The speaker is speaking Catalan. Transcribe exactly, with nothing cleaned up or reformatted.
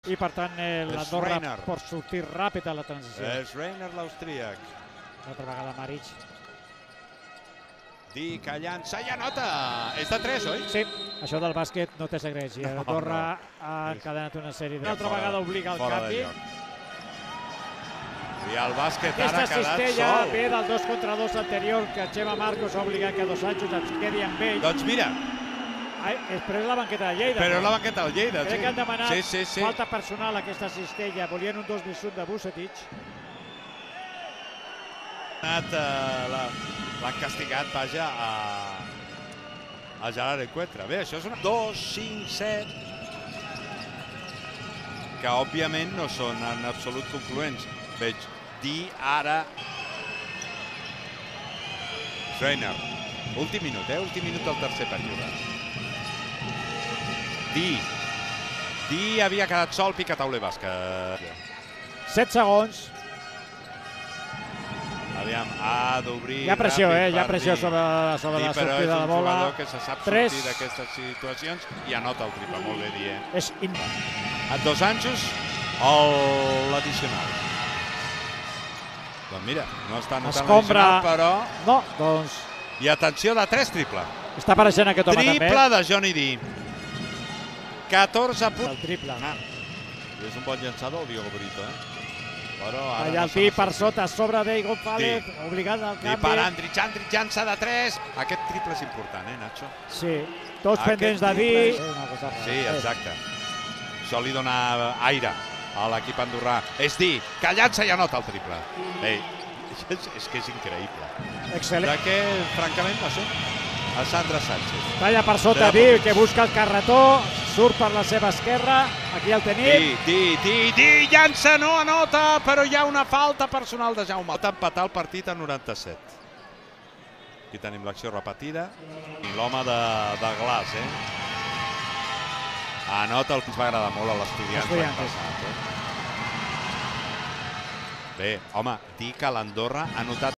i per tant l'Andorra pot sortir ràpid a la transició. És Reiner l'austríac. Una altra vegada Maric. Di que llança i anota! És de tres, oi? Sí, això del bàsquet no té secrets. I l'Andorra ha encadenat una sèrie de... Una altra vegada obliga el canvi. I el bàsquet ara ha quedat sol. Aquesta cistella ve del dos contra dos anterior que Xema Marcos ha obligat que Dos Santos es quedi amb ell. Doncs mira. Però és la banqueta de Lleida. Però és la banqueta de Lleida, sí. Crec que han demanat falta personal a aquesta cistella. Volien un dos més un de Vucetich. L'han castigat, vaja, a Gerard Encuentra. Bé, això és una... dos, cinc, set... Que, òbviament, no són en absolut concloents. Veig Di, ara... Reiner. Últim minut, eh? Últim minut del tercer període. Di. Di havia quedat sol, pica tauler bàsquet. set segons. Aviam, ha d'obrir... Hi ha pressió, eh? Hi ha pressió sobre la sortida de la bola. Però és un jugador que se sap sortir d'aquestes situacions i anota el triple, molt bé, Di, eh? És... A Dos Anjos, l'addicional. Doncs mira, no està anotant l'addicional, però... No, doncs... I atenció, de tres, triple. Està apareixent aquest home també. Triple de Johnny Di. catorze punts. El triple. És un bon llançador, Diego Brito, eh? Allà el tir per sota, a sobre d'ell González, obligat al canvi. I per Andrić, Andrić llança de tres. Aquest triple és important, eh, Nacho? Sí, tots pendents de dir. Sí, exacte. Això li dona aire a l'equip andorrà. És dir, que llança i anota el triple. Ei, és que és increïble. Excel·lent. De què, francament, no sé. A Sandra Sánchez. Talla per sota Di, que busca el carretó, surt per la seva esquerra, aquí el tenim. Di, Di, Di, Di, llança, no anota, però hi ha una falta personal de Jaume. Pot empatar el partit a noranta-set. Aquí tenim l'acció repetida. I l'home de, de glaç, eh? Anota el que ens va agradar molt a l'Estudiantes. Bé, home, dir que l'Andorra ha notat